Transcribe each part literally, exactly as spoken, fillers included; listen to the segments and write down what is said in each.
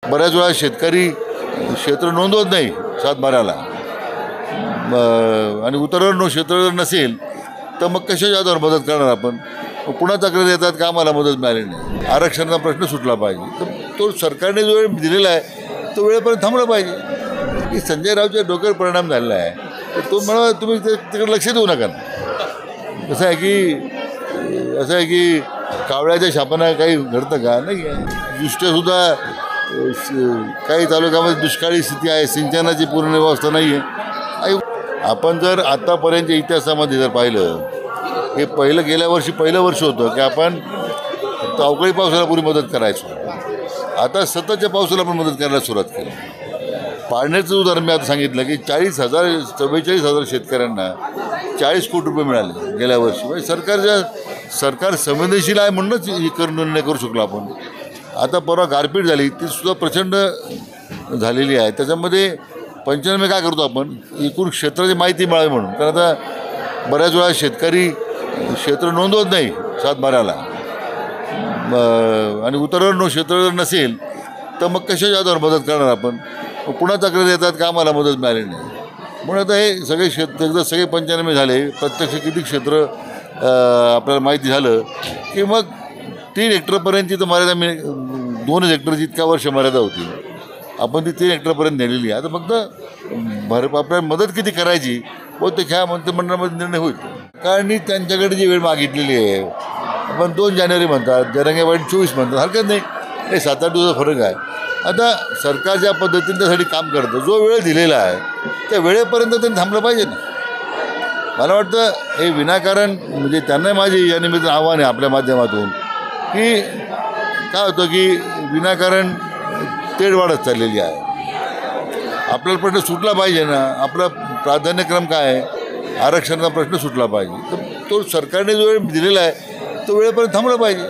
बऱ्याच वेळा शेतकरी क्षेत्र नोंदवत नाही सातबाऱ्याला आणि उतरवणार क्षेत्र जर नसेल तर मग कशाच्या आधार मदत करणार आपण. पुन्हा तक्रार येतात का आम्हाला मदत मिळाली नाही. आरक्षणाचा प्रश्न सुटला पाहिजे. तर तो सरकारने जो वेळ दिलेला आहे तो वेळेपर्यंत थांबला पाहिजे. की संजय रावच्या डोक्यावर परिणाम झालेला आहे तर तो मला तुम्ही ते तिकडे लक्ष देऊ नका. कसं आहे की असं आहे की कावळ्याच्या शापानं काही घडतं का नाही आहे. दृष्ट्यासुद्धा काही तालुक्यामध्ये दुष्काळी स्थिती आहे, सिंचनाची पूर्ण व्यवस्था नाही आहे. आपण जर आत्तापर्यंतच्या इतिहासामध्ये जर पाहिलं हे पहिलं गेल्या वर्षी पहिलं वर्ष होतं की आपण फक्त अवकाळी पावसाला पूर्वी मदत करायचो. आता सततच्या पावसाला पण मदत करायला सुरुवात केली. पाण्याचं उदाहरण मी आता सांगितलं की चाळीस हजार चव्वेचाळीस हजार शेतकऱ्यांना चाळीस कोटी रुपये मिळाले गेल्या वर्षी. म्हणजे सरकारच्या सरकार संवेदनशील आहे म्हणूनच हे कर निर्णय करू शकलो आपण. आता परवा गारपीट झाली ती सुद्धा प्रचंड झालेली आहे. त्याच्यामध्ये पंचनामे काय करतो आपण एकूण क्षेत्राची माहिती मिळावी म्हणून. कारण आता बऱ्याच वेळा शेतकरी क्षेत्र नोंदवत नाही सातबाऱ्याला आणि उतरवणार क्षेत्र जर नसेल तर मग कशाच्या आधार मदत करणार आपण. पुन्हा तक्रार येतात का आम्हाला मदत मिळाली नाही. म्हणून आता हे सगळे क्षेत्र एकदा सगळे पंचनामे झाले प्रत्यक्ष किती क्षेत्र आपल्याला माहिती झालं की मग तीन हेक्टरपर्यंतची तर मर्यादा मी दोन हेक्टरची इतक्या वर्ष मर्यादा होती आपण ती तीन हेक्टरपर्यंत नेलेली आहे. आता फक्त भर आपल्याला मदत किती करायची बहुतेक ह्या मंत्रिमंडळामध्ये निर्णय होईल. कारण त्यांच्याकडे जी वेळ मागितलेली आहे आपण दोन जानेवारी म्हणतात जरंगेवाडी चोवीस म्हणतात हरकत नाही. हे सात आठ दिवसाचा फरक आहे. आता सरकार ज्या पद्धतीने त्यासाठी काम करतं जो वेळ दिलेला आहे त्या वेळेपर्यंत त्यांनी थांबलं पाहिजे ना. मला वाटतं हे विनाकारण म्हणजे त्यांना माझी या निमित्तानं आव्हान आहे आपल्या माध्यमातून की काय होतं की विनाकारण तेढ वाढत चाललेली आहे. आपल्याला प्रश्न सुटला पाहिजे ना. आपला प्राधान्यक्रम काय आहे आरक्षणाचा प्रश्न सुटला पाहिजे. तर तो सरकारने जो वेळ दिलेला आहे तो वेळेपर्यंत थांबला पाहिजे.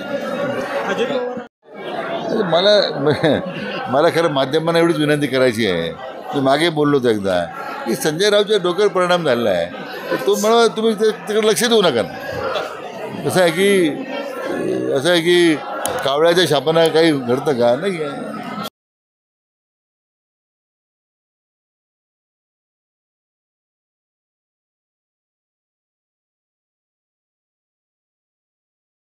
मला मला खरं माध्यमांना एवढीच विनंती करायची आहे. मी मागे बोललो होतो एकदा की संजय रावच्या डोक्यावर परिणाम झालेला आहे तर तो मला तुम्ही ते तिकडे लक्ष देऊ नका. कसं आहे की असं आहे की कावळ्याच्या शापानं काही घडतं का नाही आहे.